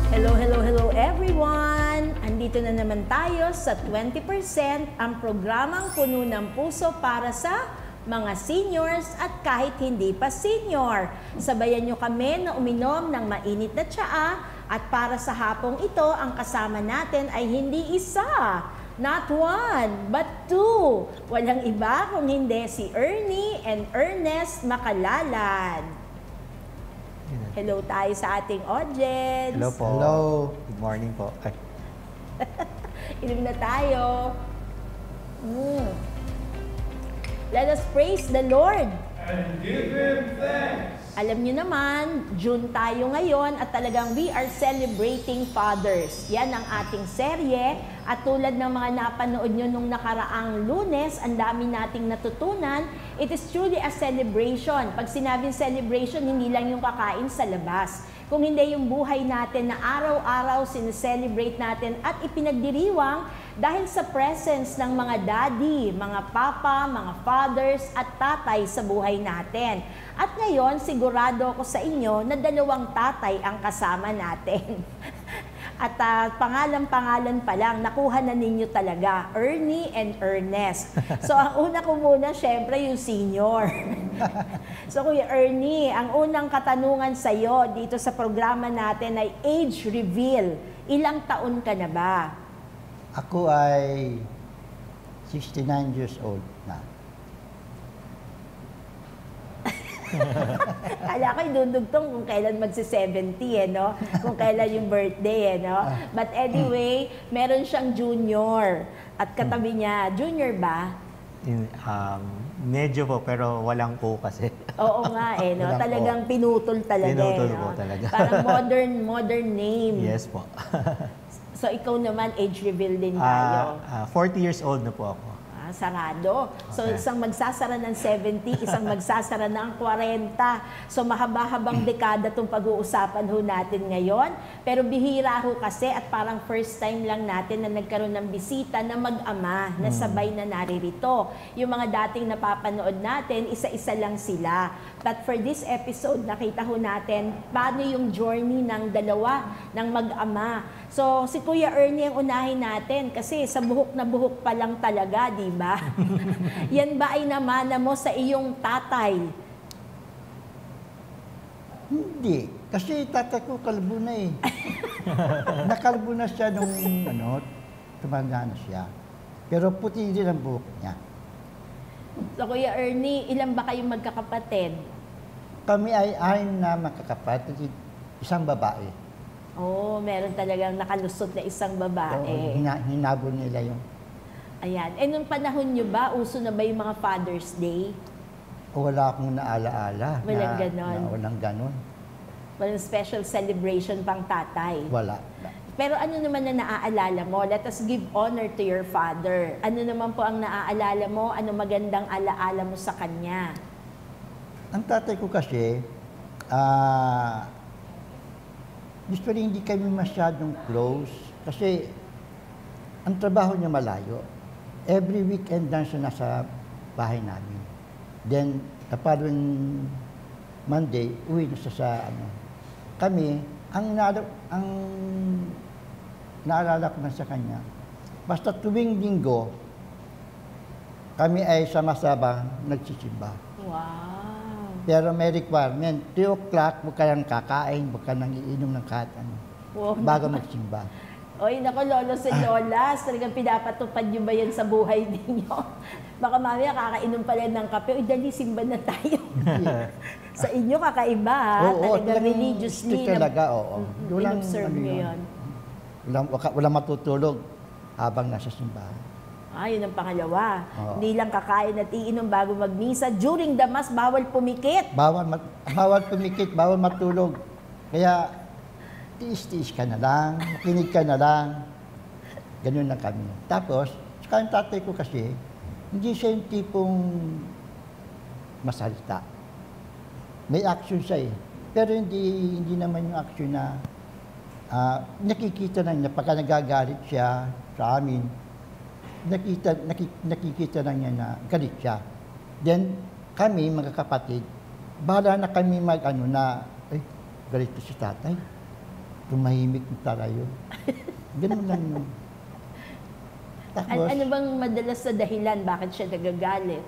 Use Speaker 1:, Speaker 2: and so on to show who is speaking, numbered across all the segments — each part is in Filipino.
Speaker 1: Hello, hello, hello everyone! Andito na naman tayo sa 20%, ang programang puno ng puso para sa mga seniors at kahit hindi pa senior. Sabayan nyo kami na uminom ng mainit na tsaa at para sa hapong ito, ang kasama natin ay hindi isa, not one, but two. Walang iba kung hindi si Ernie and Ernest Makalalad. Hello tayo sa ating audience.
Speaker 2: Hello po.
Speaker 3: Hello.
Speaker 2: Good morning po. Ay.
Speaker 1: Inom na tayo. Let us praise the Lord.
Speaker 4: And give Him thanks.
Speaker 1: Alam niyo naman, June tayo ngayon at talagang we are celebrating fathers. Yan ang ating serye at tulad ng mga napanood nyo nung nakaraang Lunes, ang dami nating natutunan. It is truly a celebration. Pag sinabing celebration, hindi lang yung kakain sa labas. Kung hindi yung buhay natin na araw-araw sineselebrate natin at ipinagdiriwang dahil sa presence ng mga daddy, mga papa, mga fathers at tatay sa buhay natin. At ngayon, sigurado ako sa inyo na dalawang tatay ang kasama natin. At pangalan-pangalan pa lang, nakuha na ninyo talaga, Ernie and Ernest. So, ang una ko muna, syempre, yung senior. So, Kuya Ernie, ang unang katanungan sa'yo dito sa programa natin ay age reveal. Ilang taon ka na ba?
Speaker 3: Ako ay 69 years old na.
Speaker 1: Kala ko idudugtong kung kailan magsi-70 no? Kung kailan yung birthday no? But anyway, meron siyang junior. At katabi niya, junior ba?
Speaker 2: Medyo po, pero walang po kasi.
Speaker 1: Oo nga no?
Speaker 3: Walang
Speaker 1: Talagang pinutol talaga
Speaker 2: Pinutol
Speaker 1: no?
Speaker 2: po talaga.
Speaker 1: Parang modern name.
Speaker 2: Yes po.
Speaker 1: So ikaw naman, age reveal din tayo.
Speaker 2: 40 years old na po ako.
Speaker 1: Sarado. So,
Speaker 2: Okay.
Speaker 1: isang magsasara ng 70, isang magsasara ng 40. So, mahaba-habang dekada itong pag-uusapan ho natin ngayon. Pero bihira ho kasi at parang first time lang natin na nagkaroon ng bisita na mag-ama na sabay na naririto. Yung mga dating napapanood natin, isa-isa lang sila. But for this episode, nakita ho natin paano yung journey ng dalawa ng mag-ama. So, si Kuya Ernie ang unahin natin kasi sa buhok na buhok pa lang talaga, di ba? Yan ba ay namana mo sa iyong tatay?
Speaker 3: Hindi. Kasi tatay ko kalbo na eh. Nakalbo na siya nung tumanda na siya. Pero puti din ang buhok niya.
Speaker 1: So, Kuya Ernie, ilan ba kayong magkakapatid?
Speaker 3: Kami ay 6 na magkakapatid, isang babae.
Speaker 1: Oh, meron talagang nakalusot na isang babae.
Speaker 3: Hinabol nila yung...
Speaker 1: Ayan. Eh, nung panahon nyo ba, uso na ba yung mga Father's Day?
Speaker 3: Wala akong naalaala.
Speaker 1: Walang ganon.
Speaker 3: Walang ganon.
Speaker 1: Walang special celebration pang tatay?
Speaker 3: Wala.
Speaker 1: Pero ano naman na naaalala mo? Let us give honor to your father. Ano naman po ang naaalala mo? Ano magandang alaala mo sa kanya?
Speaker 3: Ang tatay ko kasi, usually hindi kami masyadong close kasi ang trabaho niya malayo. Every weekend lang siya nasa bahay namin. Then, the following Monday, uwi na siya sa Kami, ang naalala ko na sa kanya, basta tuwing linggo, kami ay sama-sama nagsisimba.
Speaker 1: Wow!
Speaker 3: Pero may requirement, 3 o'clock, huwag ka nang kakain, huwag ka nang iinom ng kahit ano,
Speaker 1: Wow.
Speaker 3: bago magsimba.
Speaker 1: Oy, nako, lolos and lolas, talagang pinapatupad nyo ba yan sa buhay ninyo? Baka mamaya kakainom pala ng kape, uy, dali, simba na tayo. Sa inyo, kakaiba ha? Talagang religiously.
Speaker 3: Strict talaga, oo.
Speaker 1: In-observe nyo yun.
Speaker 3: Walang matutulog habang nasa simbahan.
Speaker 1: Yun ang pangalawa.
Speaker 3: Oo.
Speaker 1: Hindi lang kakain at iinom bago magmisa. During the mass, bawal pumikit.
Speaker 3: Bawal pumikit, bawal matulog. Kaya, tiis-tiis ka na lang, makinig ka na lang. Ganun na kami. Tapos, saka ang tatay ko kasi, hindi siya yung tipong masalita. May action siya eh. Pero hindi naman yung action na nakikita na niya, pagka nagagalit siya sa amin, nakikita na niya na galit siya. Then, kami, mga kapatid, bahala na kami galit to si tatay. tumahimik na tayo. Ganun lang yun. Tapos,
Speaker 1: Ano bang madalas na dahilan bakit siya nagagalit?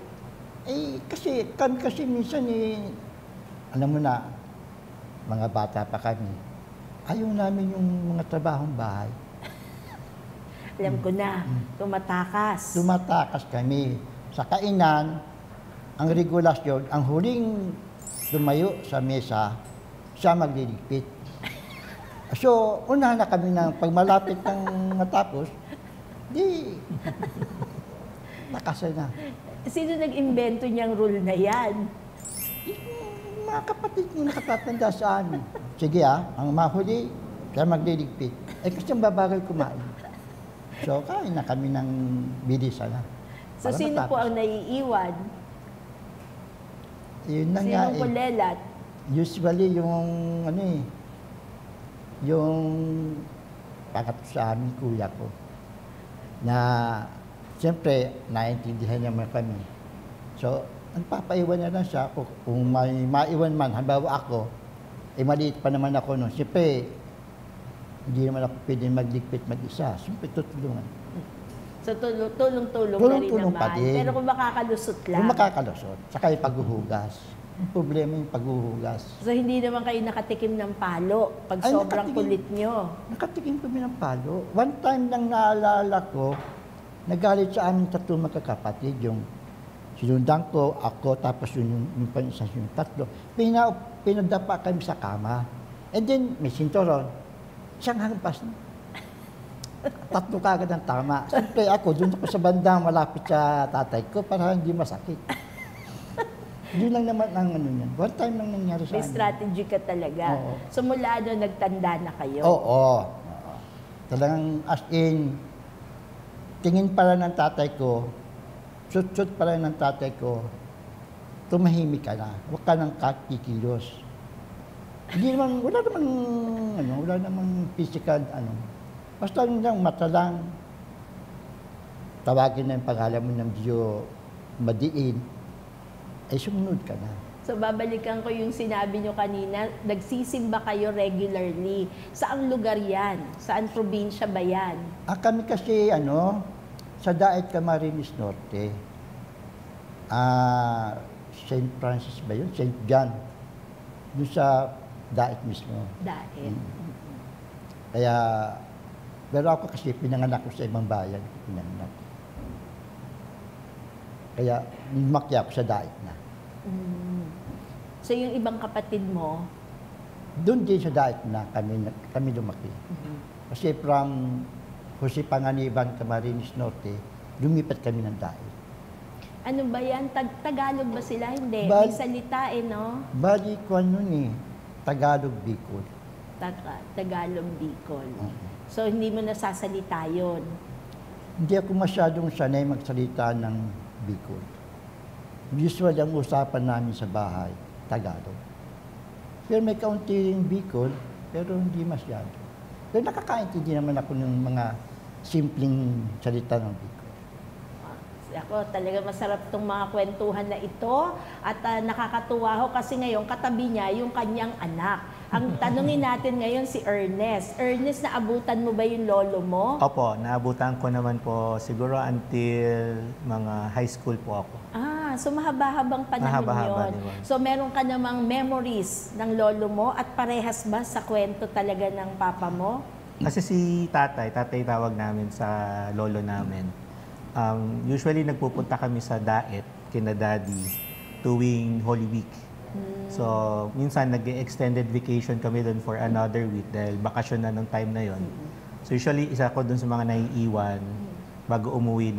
Speaker 3: kasi minsan alam mo na, mga bata pa kami, ayaw namin yung mga trabahong bahay.
Speaker 1: Alam ko na, tumatakas.
Speaker 3: Tumatakas kami. Sa kainan, ang regulasyon, ang huling tumayo sa mesa, siya magliligpit. So, unahan na kami ng pag malapit ng matapos, di, nakasay na.
Speaker 1: Sino nag-imbento niyang rule na yan?
Speaker 3: Yung mga kapatid ko nakatatanda sa amin. Sige ang mahuli, siya magliligpit. Kasi ang babagal kumain. So, kain na kami ng bilisan na.
Speaker 1: So,
Speaker 3: Para
Speaker 1: sino po
Speaker 3: matapos.
Speaker 1: ang naiiwan?
Speaker 3: Yun na nga
Speaker 1: Sinong kulelat?
Speaker 3: Usually yung yung pangatlo sa amin, kuya ko, na siyempre naiintindihan naman kami. So, nagpapaiwan na lang siya. Kung may maiwan man, halimbawa ako, maliit pa naman ako noon. Siyempre, hindi naman ako pwede magligpit mag-isa. Siyempre, tutulungan.
Speaker 1: So, tulong-tulong na rin
Speaker 3: Tulong-tulong pa
Speaker 1: naman.
Speaker 3: din.
Speaker 1: Pero kung makakalusot lang.
Speaker 3: Kung makakalusot, saka yung paghuhugas. Yung problema yung paghuhugas.
Speaker 1: So, hindi naman kayo nakatikim ng palo pag
Speaker 3: Ay,
Speaker 1: sobrang
Speaker 3: nakatikim.
Speaker 1: kulit nyo.
Speaker 3: Nakatikim kami ng palo. One time lang naalala ko, nagalit sa amin tatlong magkakapatid. Yung sinundan ko, ako, tapos yung isa, yung tatlo. Pinadapa kami sa kama. And then, may sinturon. Siyang hampas. Tatlo kagad ang tama. Siyempre ako, doon ako sa bandang malapit sa tatay ko para hindi masakit. Yun lang naman ang yan. One time lang nangyari sa
Speaker 1: May
Speaker 3: amin.
Speaker 1: strategy ka talaga.
Speaker 3: Oo.
Speaker 1: So, mula doon, nagtanda na kayo.
Speaker 3: Oo. Talagang as in, tingin pala ng tatay ko, shoot pala ng tatay ko, tumahimik ka na. Huwag ka nang kikilos. Hindi naman, wala namang physical, Basta lang mata lang, tawagin na yung pangalan mo ng Diyo, madiin, ay sumunod ka na.
Speaker 1: So, babalikan ko yung sinabi nyo kanina, nagsisimba kayo regularly. Saang lugar yan? Saan probinsya ba yan?
Speaker 3: Kami kasi, sa Daet Camarines Norte, St. Francis ba yun? St. John. Doon sa Daet mismo.
Speaker 1: Dahil.
Speaker 3: Kaya, pero ako kasi pinanganak ko sa ibang bayan. Pinanganak. Kaya, lumaki ako sa Daet na.
Speaker 1: So, yung ibang kapatid mo,
Speaker 3: Doon din sa Daet na kami lumaki. Kasi from Jose Panganiban, Camarines Norte, lumipat kami ng Daet.
Speaker 1: ano ba yan? Tagalog ba sila? Hindi.
Speaker 3: Bal-
Speaker 1: May salita no?
Speaker 3: Bali ko Tagalog Bicol.
Speaker 1: Tagalog Bicol. So, hindi mo nasasalita yun.
Speaker 3: Hindi ako masyadong sanay magsalita ng Bicol. Usual ang usapan namin sa bahay, Tagalog. Pero may kaunti ring Bicol, pero hindi masyado. Pero nakakaintindi naman ako ng mga simpleng salita ng Bicol.
Speaker 1: Ako, talaga masarap itong mga kwentuhan na ito at nakakatuwa ho kasi ngayon katabi niya yung kanyang anak. Ang tanungin natin ngayon si Ernest. Ernest, naabutan mo ba yung lolo mo?
Speaker 2: Opo, naabutan ko naman po siguro until mga high school po ako.
Speaker 1: So mahaba-habang panahon
Speaker 2: Mahaba-haba,
Speaker 1: yun.
Speaker 2: di ba?
Speaker 1: So meron ka namang memories ng lolo mo at parehas ba sa kwento talaga ng papa mo?
Speaker 2: Kasi si tatay tawag namin sa lolo namin. Usually nagpupunta kami sa Daet, kina daddy, tuwing Holy Week. So, minsan nag-extended vacation kami doon for another week dahil bakasyon na nung time na yon. So, usually isa ko doon sa mga naiiwan bago umuwi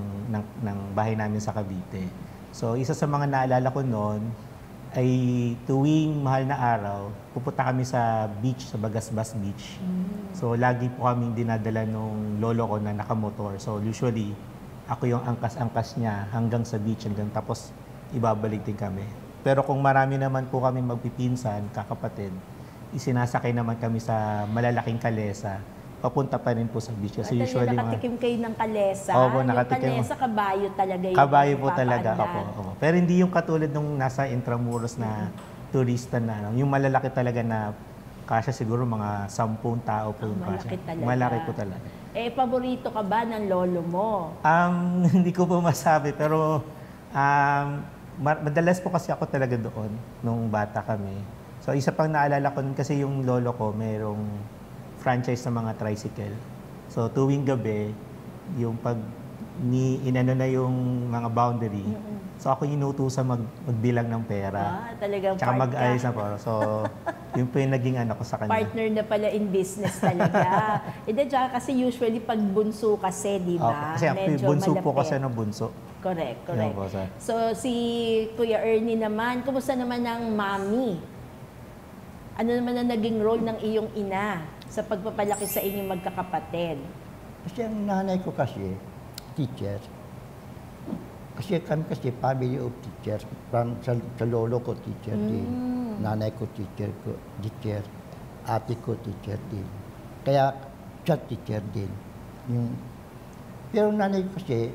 Speaker 2: ng bahay namin sa Cavite. So, isa sa mga naalala ko noon ay tuwing mahal na araw, pupunta kami sa beach, sa Bagasbas Beach. So, lagi po kaming dinadala nung lolo ko na nakamotor. So, usually, ako yung angkas-angkas niya hanggang sa beach, hanggang tapos ibabalik din kami. Pero kung marami naman po kami magpipinsan, kakapatid, isinasakay naman kami sa malalaking kalesa, papunta pa rin po sa beach. Kasi usually
Speaker 1: nakatikim kayo ng kalesa.
Speaker 2: Opo,
Speaker 1: yung
Speaker 2: nakatikim.
Speaker 1: kalesa, kabayo talaga yung
Speaker 2: Kabayo po talaga.
Speaker 1: papaandar.
Speaker 2: Opo. Pero hindi yung katulad nung nasa Intramuros na turista na. Yung malalaki talaga na kasya siguro mga 10 tao po yung kasya.
Speaker 1: Malaki talaga.
Speaker 2: Malaki po talaga.
Speaker 1: Paborito ka ba ng lolo mo?
Speaker 2: Hindi ko po masabi, pero madalas po kasi ako talaga doon nung bata kami. So isa pang naalala ko nun kasi yung lolo ko mayroong franchise ng mga tricycle. So tuwing gabi, yung pag inano na yung mga boundary, so ako inutusan magbilang ng pera.
Speaker 1: Talagang
Speaker 2: Tsaka
Speaker 1: part
Speaker 2: mag-ayos
Speaker 1: ka.
Speaker 2: na po. So yun po yung naging ano ko sa kanya.
Speaker 1: Partner na pala in business talaga. Tsaka kasi usually pag bunso kasi, di ba?
Speaker 2: Kasi bunso po
Speaker 1: malapit.
Speaker 2: kasi ng bunso.
Speaker 1: Correct.
Speaker 2: Yan po, sir.
Speaker 1: So, si Kuya Ernie naman, kumusta naman ang mami? Ano naman ang naging role ng iyong ina sa pagpapalaki sa inyong magkakapatid?
Speaker 3: Kasi ang nanay ko kasi, teacher. Kasi kami kasi family of teachers. Sa lolo ko, teacher din. Nanay ko, teacher. Ate ko, teacher din. Kaya, siya teacher din. Pero nanay ko kasi,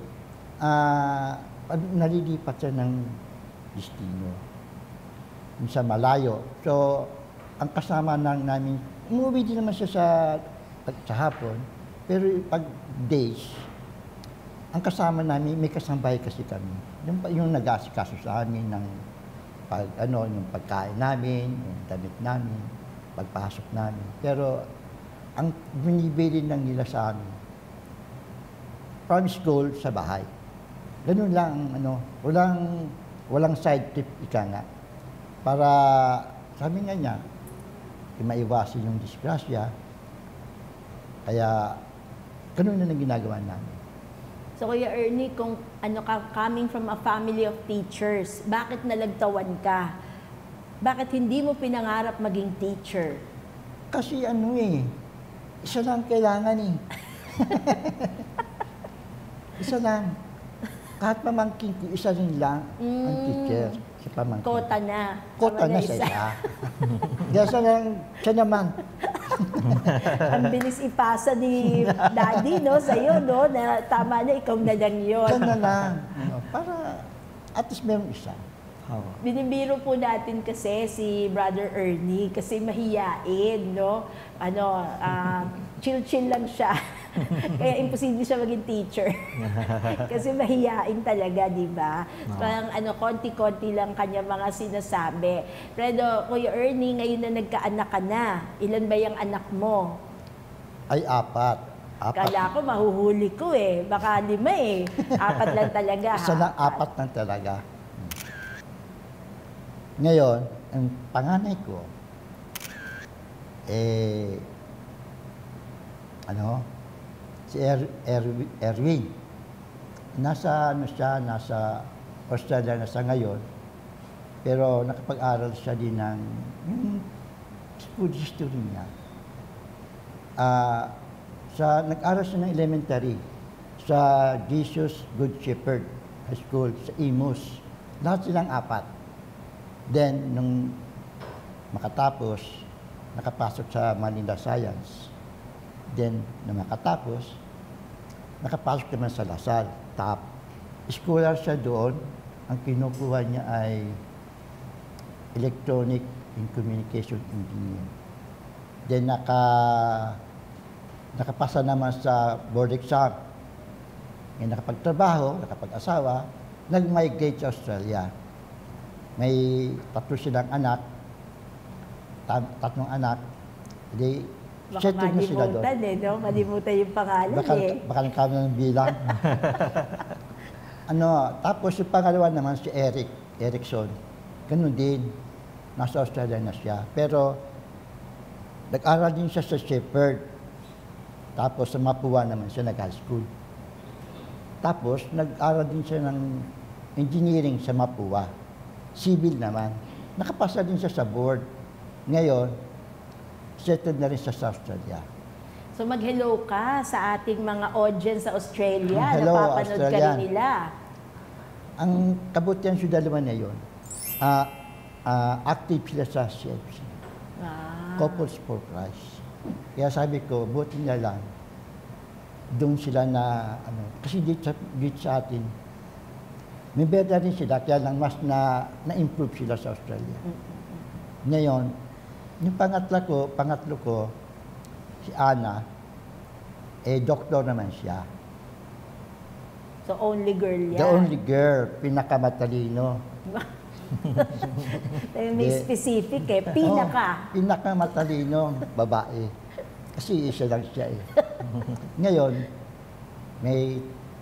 Speaker 3: nalilipat siya ng destino. Sa malayo. So, ang kasama namin, umuwi din naman siya sa hapon, pero pag days, ang kasama namin, may kasambay kasi kami. Yung nag-aasikaso sa amin ng yung pagkain namin, yung damit namin, pagpasok namin. Pero ang binibili lang nila sa amin, from school sa bahay. Ganun lang, walang side trip, ika nga. Para, sabi nga niya, maiwasan yung disgrasya. Kaya, ganun na ginagawa namin.
Speaker 1: So, Kuya Ernie, kung coming from a family of teachers, bakit nalagtawan ka? Bakit hindi mo pinangarap maging teacher?
Speaker 3: Kasi isa lang kailangan Isa lang. Kahit pamangkin ko, isa rin lang ang teacher sa pamangkin.
Speaker 1: Kota na.
Speaker 3: Kota na sa isa. Kaya siya naman.
Speaker 1: Ang bilis ipasa ni Daddy, no, sa'yo, no, na tama na, ikaw na lang yun.
Speaker 3: Siya na lang. Para at least meron isa.
Speaker 1: Binibiro po natin kasi si Brother Ernie kasi mahiyain, no? Chill-chill lang siya. Kaya imposible siya maging teacher. Kasi mahiyain talaga, di ba? Parang konti-konti lang kanya mga sinasabi. Pero Kuya Ernie, ngayon na nagkaanak ka na, ilan ba yung anak mo?
Speaker 3: Ay, 4.
Speaker 1: Kala ko mahuhuli ko baka 5 4 lang talaga.
Speaker 3: Isa lang, 4 lang talaga. Ngayon, ang panganay ko, si Erwin. Nasa Australia na sa ngayon, pero nakapag-aral siya din ng school history niya. Nag-aral siya ng elementary sa Jesus Good Shepherd High School sa Imus. Lahat silang 4. Then, nung makatapos, nakapasok sa Manila Science. Then, nung makatapos, nakapasok naman sa Lasal. Top. Scholar siya doon. Ang kinukuha niya ay Electronic and Communication Engineer. Then, nakapasa naman sa board exam. Ngayon, nakapagtrabaho, nakapag-asawa, nag-migrate sa Australia. May 3 silang anak, 3 anak, hindi,
Speaker 1: Baka
Speaker 3: settled na sila doon.
Speaker 1: malimutan no? Malimutan yung pangalan
Speaker 3: Baka nagkaroon ng bilang. Tapos yung pangalawa naman si Erickson. Ganun din, nasa Australia na siya. Pero nag-aral din siya sa Shepherd. Tapos sa Mapua naman siya nag-high school. Tapos nag-aral din siya ng engineering sa Mapua. Civil naman. Nakapasa din siya sa board. Ngayon, settled na rin siya sa Australia.
Speaker 1: So mag-hello ka sa ating mga audience sa Australia.
Speaker 3: Hello,
Speaker 1: Napapanood ka
Speaker 3: Australian.
Speaker 1: rin nila.
Speaker 3: Ang kabutihan sa dalawa na yun, active sila sa CFC. Couples for Christ. Kaya sabi ko, buti na lang, doon sila na, kasi dito sa atin, may rin sila, kaya lang mas na-improve sila sa Australia. Ngayon, Yung pangatlo ko, si Ana, doktor naman siya.
Speaker 1: So, only girl yan.
Speaker 3: The only girl, pinakamatalino.
Speaker 1: May specific eh. Pinaka.
Speaker 3: Pinakamatalino babae. Kasi isa lang siya eh. Ngayon, may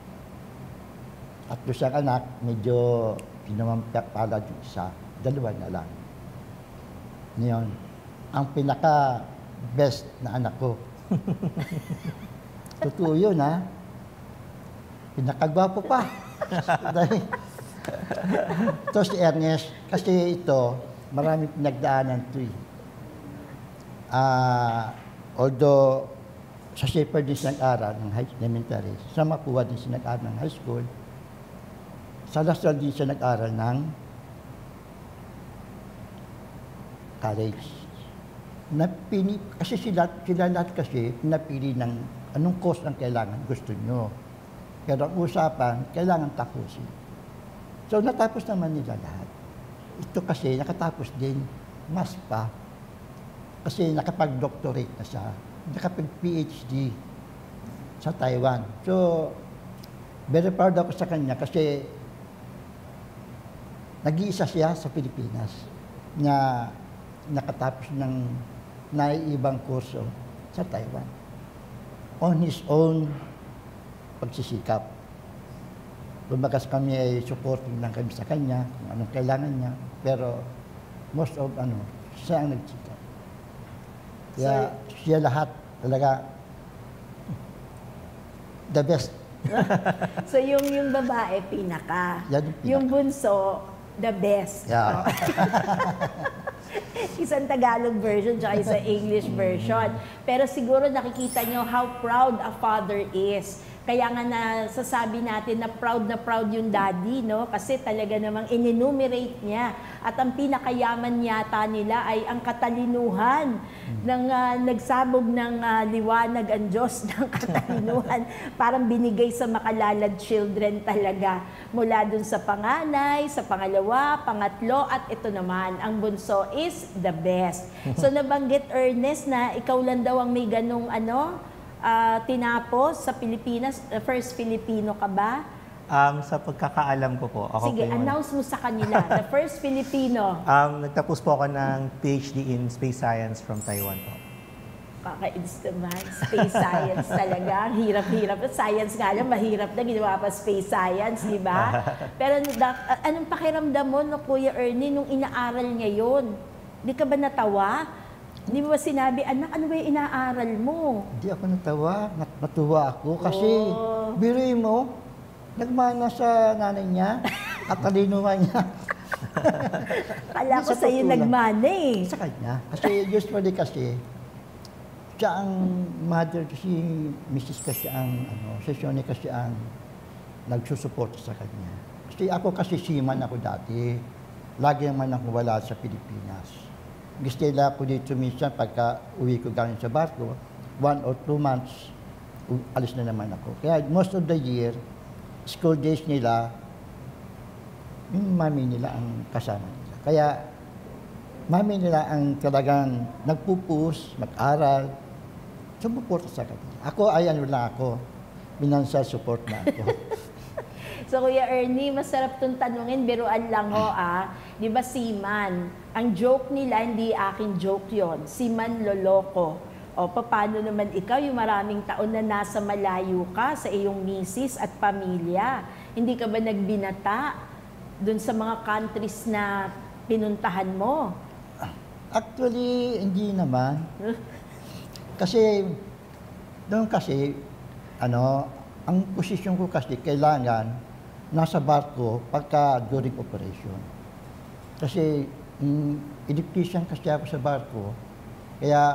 Speaker 3: 3 siyang anak, medyo pinamampiak pala yung isa. 2 na lang. Ngayon, ang pinaka-best na anak ko. Totoo yun, ha? Pinakagwapo pa. Ito si Ernest, kasi ito, maraming pinagdaanan ito eh. Although, sa Shepherd din siya nag-aral ng elementary, sa Mapua din siya nag-aral ng high school, sa Lasal din siya nag-aral ng college. Kasi sila lahat kasi pinapili ng anong course ang kailangan gusto nyo. Pero ang usapan, kailangan tapusin. So natapos naman nila lahat. Ito kasi nakatapos din, mas pa. Kasi nakapag-doctorate na siya, nakapag-PhD sa Taiwan. So, very proud ako sa kanya kasi nag-iisa siya sa Pilipinas na nakatapos ng naiibang kurso sa Taiwan. On his own pagsisikap. Lumagas kami ay supporting lang kami sa kanya, kung anong kailangan niya. Pero most of siya ang nagsikap. Kaya siya lahat talaga the best.
Speaker 1: So yung babae, pinaka.
Speaker 3: Yan yung pinaka.
Speaker 1: Yung bunso, the best.
Speaker 3: Yeah.
Speaker 1: Isang Tagalog version tsaka isang English version. Pero siguro nakikita nyo how proud a father is. Kaya nga nasasabi natin na proud yung daddy, no? Kasi talaga namang in-enumerate niya. At ang pinakayaman yata nila ay ang katalinuhan ng nagsabog ng liwanag ang Diyos ng katalinuhan. Parang binigay sa makalalad children talaga. Mula dun sa panganay, sa pangalawa, pangatlo, at ito naman, ang bunso is the best. So nabanggit Ernest na ikaw lang daw ang may ganong tinapos sa Pilipinas, first Filipino ka ba?
Speaker 2: Sa pagkakaalam ko po, ako
Speaker 1: Sige,
Speaker 2: po yung...
Speaker 1: announce mo sa kanila, the first Filipino.
Speaker 2: Nagtapos po ako ng PhD in Space Science from Taiwan po.
Speaker 1: Kakainis naman, space science talaga. Ang hirap-hirap. Science nga lang, mahirap na ginawa pa space science, di ba? Pero anong pakiramdam mo, no, Kuya Ernie, nung inaaral niya yun? Di ka ba natawa? Di mo ba sinabi, anak, ano ba yung inaaral mo?
Speaker 3: Hindi ako natawa. Natuwa ako kasi biruin mo, nagmana sa nanay niya at talinuhan niya.
Speaker 1: Kala ko sa'yo nagmana eh.
Speaker 3: Sa kanya. Kasi usually siya ang mother kasi Mrs. kasi ang si Shoni kasi ang nagsusuporta sa kanya. Kasi seaman ako dati. Lagi naman ako wala sa Pilipinas. Gusto nila ako dito minsan pagka uwi ko galing sa barko, 1 or 2 months, alis na naman ako. Kaya most of the year, school days nila, yung mami nila ang kasama nila. Kaya mami nila ang talagang nagpupus, mag-aral, sumuporta sa kanila. Ako ay lang ako, financial support na ako.
Speaker 1: So, Kuya Ernie, masarap itong tanungin, biruan lang ho Di ba seaman? Ang joke nila, hindi aking joke yon. Seaman loloko. O, paano naman ikaw, yung maraming taon na nasa malayo ka sa iyong misis at pamilya? Hindi ka ba nagbinata dun sa mga countries na pinuntahan mo?
Speaker 3: Actually, hindi naman. Kasi, doon kasi, ang posisyon ko kasi kailangan nasa barko pagka during operation. Kasi electrician kasi ako sa barko, kaya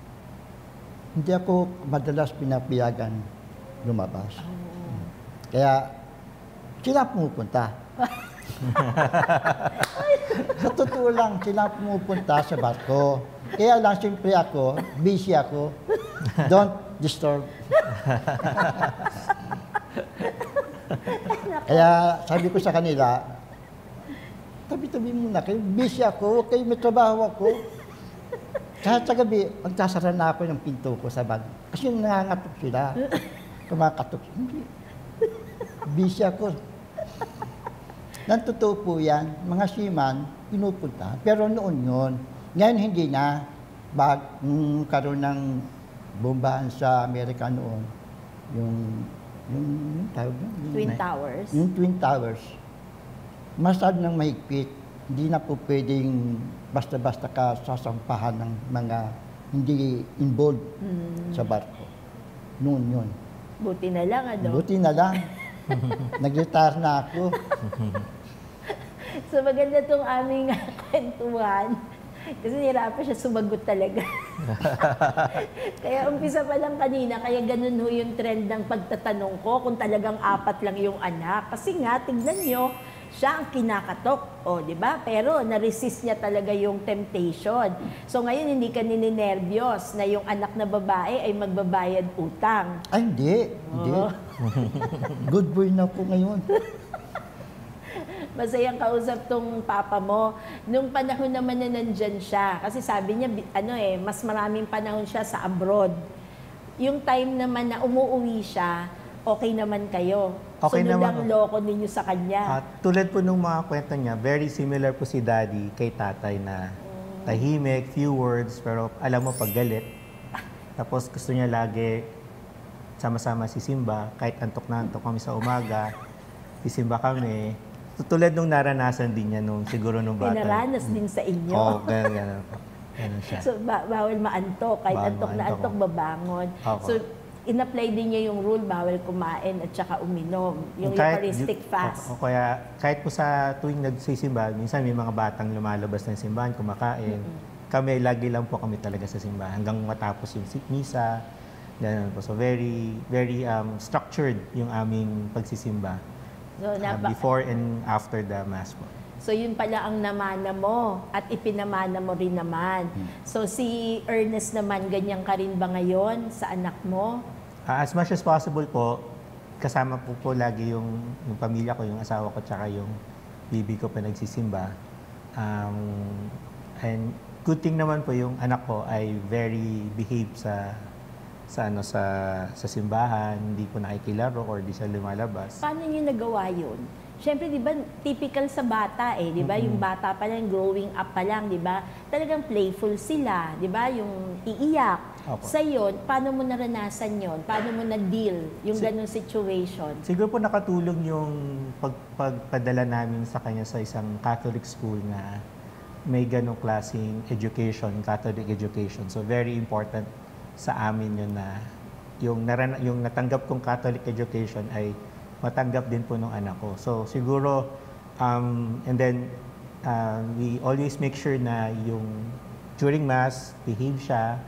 Speaker 3: hindi ako madalas pinapayagan lumabas. Kaya sila pumupunta. Sa totoo lang, sila pumupunta sa barko. Kaya lang, siyempre ako, busy ako. Don't disturb. Kaya sabi ko sa kanila, tabi-tabi muna kayo, busy ako, kayo may trabaho ako. Kahit sa gabi, magsasara na ako ng pinto ko sa bag. Kasi nangangatok sila. Kumakatok. Hindi. Busy ako. Nang totoo po yan, mga seaman, pinupunta. Pero noon yun. Ngayon hindi na. Karoon ng bombahan sa Amerika noon. Yung tawag yun?
Speaker 1: Twin Towers.
Speaker 3: Yung Twin Towers. Masyado nang mahigpit. Hindi na po pwedeng basta-basta ka sasampahan ng mga hindi involved sa barko. Noon yun.
Speaker 1: Buti na lang, ano?
Speaker 3: Buti na lang. Nag-retire na ako.
Speaker 1: So maganda tong aming kwentuhan. Kasi nahirapan siya sumagot talaga. Kaya umpisa pa lang kanina, kaya ganun ho yung trend ng pagtatanong ko kung talagang 4 lang yung anak. Kasi nga, tignan nyo, siya ang kinakatok. O, di ba? Pero na-resist niya talaga yung temptation. So ngayon, hindi ka nininervyos na yung anak na babae ay magbabayad utang.
Speaker 3: Ay, hindi. Hindi. Good boy na po ngayon.
Speaker 1: Masayang kausap tong papa mo. Nung panahon naman na nandyan siya, kasi sabi niya, mas maraming panahon siya sa abroad. Yung time naman na umuwi siya, okay naman kayo.
Speaker 2: Okay
Speaker 1: Sunod
Speaker 2: naman
Speaker 1: ang
Speaker 2: po.
Speaker 1: loko ninyo sa kanya.
Speaker 2: Tulad po nung mga kwento niya, very similar po si daddy kay tatay na tahimik, few words, pero alam mo pag galit. Tapos gusto niya lagi sama-sama si Simba, kahit antok na antok kami sa umaga, si Simba kami. Tulad nung naranasan din niya nung siguro nung bata.
Speaker 1: Pinaranas din sa inyo.
Speaker 2: Oo, ganun po. Ganun siya.
Speaker 1: So, bawal maantok. Kahit
Speaker 2: Bawal
Speaker 1: antok na
Speaker 2: maantok.
Speaker 1: antok, babangon.
Speaker 2: Opo.
Speaker 1: So, in-apply din niya yung rule, bawal kumain at saka uminom. Yung Eucharistic fast.
Speaker 2: O kaya, kahit po sa tuwing nagsisimba, minsan may mga batang lumalabas ng simbahan, kumakain. Kami, lagi lang po kami talaga sa simbahan hanggang matapos yung misa. Ganun po. So, very, very structured yung aming pagsisimba.
Speaker 1: So,
Speaker 2: Before and after the Mass po.
Speaker 1: So yun pala ang namana mo at ipinamana mo rin naman. So si Ernest naman, ganyan ka rin ba ngayon sa anak mo?
Speaker 2: As much as possible po, kasama po lagi yung pamilya ko, yung asawa ko, tsaka yung bibi ko pa nagsisimba. And good thing naman po yung anak ko ay very behaved sa simbahan, hindi po nakikilaro or di siya lumalabas.
Speaker 1: Paano niyo nagawa yun? Siyempre, di ba, typical sa bata di ba? Yung bata pa lang, growing up pa lang, di ba? Talagang playful sila, di ba? Yung iiyak.
Speaker 2: Opo.
Speaker 1: Sa yun, paano mo naranasan yun? Paano mo na-deal yung ganong situation?
Speaker 2: Siguro po nakatulong yung pagpadala namin sa kanya sa isang Catholic school na may ganong klaseng education, Catholic education. So very important sa amin yun na yung natanggap kong Catholic education ay matanggap din po ng anak ko. So siguro, and then we always make sure na yung during Mass, behave siya.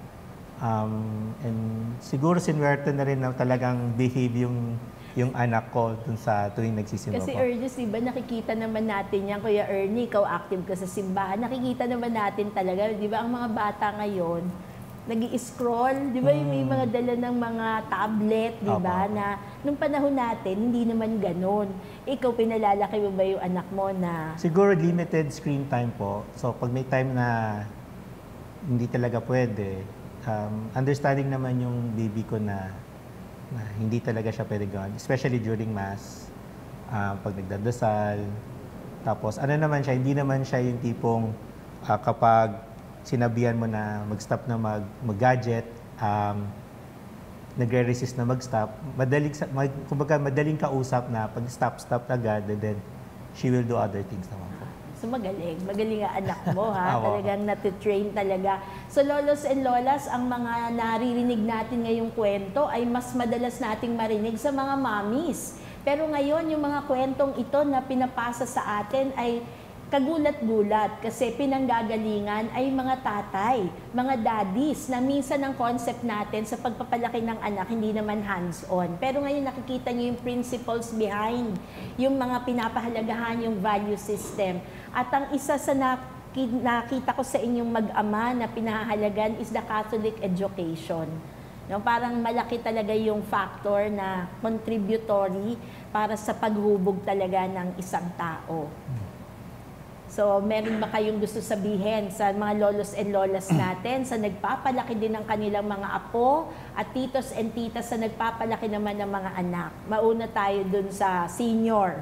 Speaker 2: And siguro sinwerte na rin na talagang behave yung anak ko dun sa tuwing nagsisimba
Speaker 1: Kasi
Speaker 2: po.
Speaker 1: Ernest, di ba, nakikita naman natin yan, Kuya Ernie, ikaw active ka sa simbahan, nakikita naman natin talaga, di ba, ang mga bata ngayon, nag-i-scroll, di ba, yung may mga dala ng mga tablet, di ba,
Speaker 2: Opo.
Speaker 1: na nung panahon natin, hindi naman ganon. Ikaw, pinalalaki mo ba yung anak mo na...
Speaker 2: Siguro limited screen time po. So pag may time na hindi talaga pwede, understanding naman yung baby ko na hindi talaga siya pwede gawin. Especially during Mass, pag nagdadasal. Tapos ano naman siya, hindi naman siya yung tipong kapag sinabihan mo na mag-stop na mag-gadget, nagre-resist na mag-stop, kumbaga madaling kausap na pag-stop agad, and then she will do other things naman po.
Speaker 1: So magaling ang anak mo ha,
Speaker 2: Opo.
Speaker 1: talagang natitrain talaga. So lolos and lolas, ang mga naririnig natin ngayong kwento ay mas madalas nating marinig sa mga mommies. Pero ngayon, yung mga kwentong ito na pinapasa sa atin ay kagulat-gulat kasi pinanggagalingan ay mga tatay, mga daddies na minsan ang concept natin sa pagpapalaki ng anak hindi naman hands-on. Pero ngayon nakikita niyo yung principles behind, yung mga pinapahalagahan, yung value system. At ang isa sa nakita ko sa inyong mag-ama na pinahahalagan is the Catholic education. No, parang malaki talaga yung factor na contributory para sa paghubog talaga ng isang tao. So, meron ba kayong gusto sabihin sa mga lolos and lolas natin, sa nagpapalaki din ng kanilang mga apo, at titos and titas sa nagpapalaki naman ng mga anak? Mauna tayo dun sa senior.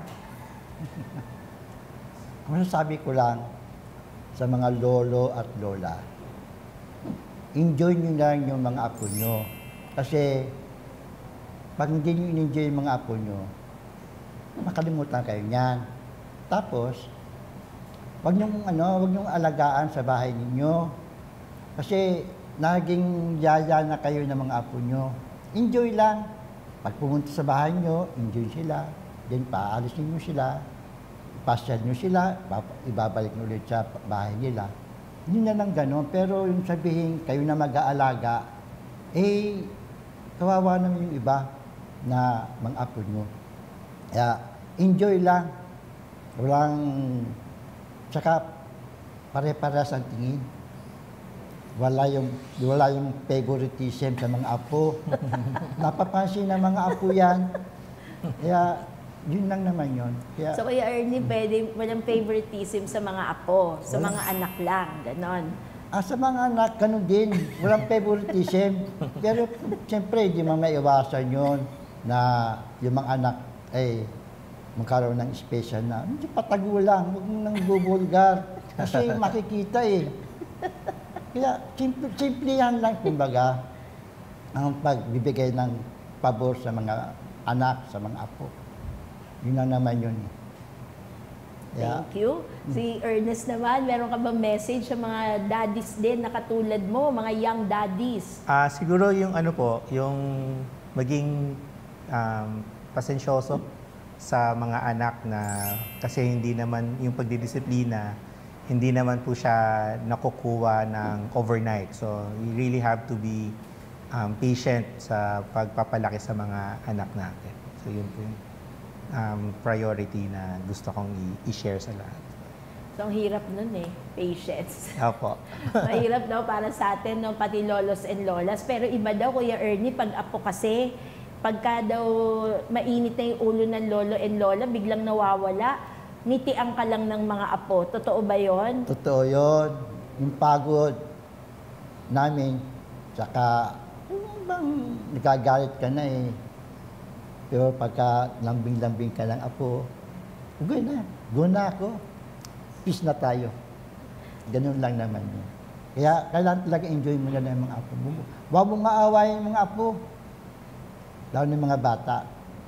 Speaker 3: Masasabi ko lang sa mga lolo at lola, enjoy nyo lang yung mga apo nyo. Kasi, pag hindi nyo in-enjoy yung mga apo nyo, makalimutan kayo niyan. Tapos, wag niyong alagaan sa bahay ninyo. Kasi naging yaya na kayo ng mga apo nyo. Enjoy lang. Pag pumunta sa bahay nyo, enjoy sila. Then paalisin nyo sila. Pasyal nyo sila. Ibabalik nyo ulit sa bahay nila. Hindi na lang gano'n. Pero yung sabihin, kayo na mag-aalaga, kawawa naman yung iba na mga apo nyo. Kaya enjoy lang. Tsaka pare-pares ang tingin. Wala yung favoritism sa mga apo. Napapansin ng mga apo yan. Kaya, yun lang naman yun. Kaya,
Speaker 1: So, Kuya Ernie, walang favoritism sa mga apo, sa mga anak lang, ganon.
Speaker 3: sa mga anak, ganun din. Walang favoritism. Pero, siyempre, di man maiwasan yun na yung mga anak ay magkaroon ng special na, hindi patago lang, huwag mo nang bubulgar. Kasi makikita Kaya, simple yan lang, kumbaga, ang pagbibigay ng pabor sa mga anak, sa mga apo. Yun na naman yun. Kaya,
Speaker 1: Thank you. Si Ernest naman, meron ka bang message sa mga daddies din na katulad mo, mga young daddies?
Speaker 2: Siguro yung yung maging pasensyoso sa mga anak na kasi hindi naman yung pagdidisiplina, hindi naman po siya nakukuha ng overnight. So, we really have to be patient sa pagpapalaki sa mga anak natin. So, yun po yung priority na gusto kong i-share sa lahat.
Speaker 1: So, ang hirap nun patience.
Speaker 2: Opo.
Speaker 1: Mahirap daw para sa atin, no? Pati lolos and lolas. Pero iba daw, Kuya Ernie, pag apo kasi, pagka daw mainit na yung ulo ng lolo and lola, biglang nawawala, ngitian ka lang ng mga apo. Totoo ba yon?
Speaker 3: totoo yun. Yung pagod namin, tsaka, bang nagagalit ka na Pero pagka lambing-lambing ka lang, apo, okay na, go na ako. Peace na tayo. Ganun lang naman yun. Kaya kailangan talaga enjoy mo na ng mga apo mo. Huwag mong maawayin yung mga apo. Lalo ng mga bata.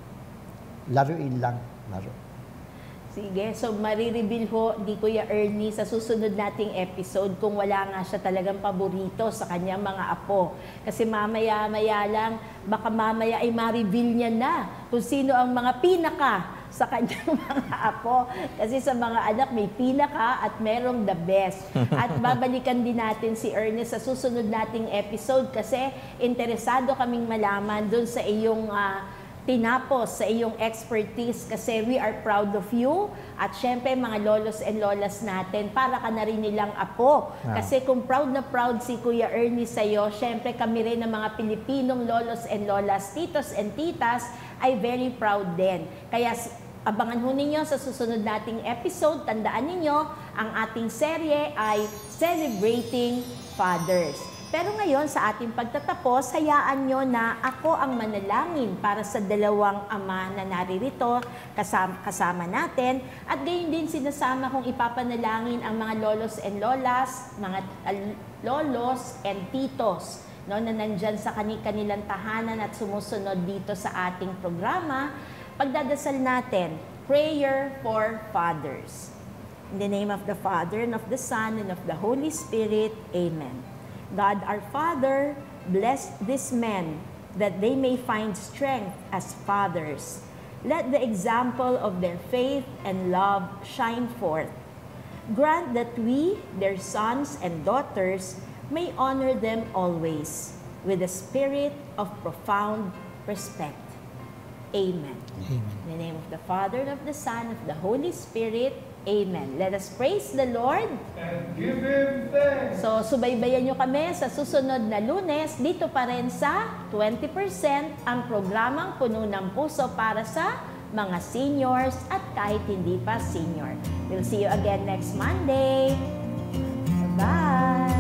Speaker 3: Laruin lang. Laro.
Speaker 1: Sige, so marireveal ho di Kuya Ernie sa susunod nating episode kung wala nga siya talagang paborito sa kanyang mga apo. Kasi mamaya-maya lang, baka mamaya ay ma-reveal niya na kung sino ang mga pinaka sa kanyang mga apo. Kasi sa mga anak may pinaka at merong the best. At babalikan din natin si Ernest sa susunod nating episode kasi interesado kaming malaman dun sa iyong tinapos sa iyong expertise kasi we are proud of you at syempre mga lolos and lolas natin para ka na rin nilang apo. Kasi kung proud na proud si Kuya Ernie sa'yo, syempre kami rin ng mga Pilipinong lolos and lolas, titos and titas ay very proud din. Kaya abangan ho ninyo sa susunod nating episode, tandaan ninyo, ang ating serye ay Celebrating Fathers. Pero ngayon, sa ating pagtatapos, hayaan nyo na ako ang manalangin para sa dalawang ama na naririto kasama natin. At gayon din sinasama kong ipapanalangin ang mga lolos and lolas, mga lolos and titos, no, na nandyan sa kanilang tahanan at sumusunod dito sa ating programa. Pagdadasal natin, Prayer for Fathers. In the name of the Father, and of the Son, and of the Holy Spirit. Amen. God our Father, bless these men that they may find strength as fathers. Let the example of their faith and love shine forth. Grant that we, their sons and daughters, may honor them always with a spirit of profound respect. Amen.
Speaker 2: Amen.
Speaker 1: In the name of the Father, and of the Son, and of the Holy Spirit. Amen. Let us praise the Lord.
Speaker 4: And give Him thanks.
Speaker 1: So, subaybayan nyo kami sa susunod na Lunes, dito pa rin sa 20% ang programang Puno ng Puso para sa mga seniors at kahit hindi pa senior. We'll see you again next Monday. Bye!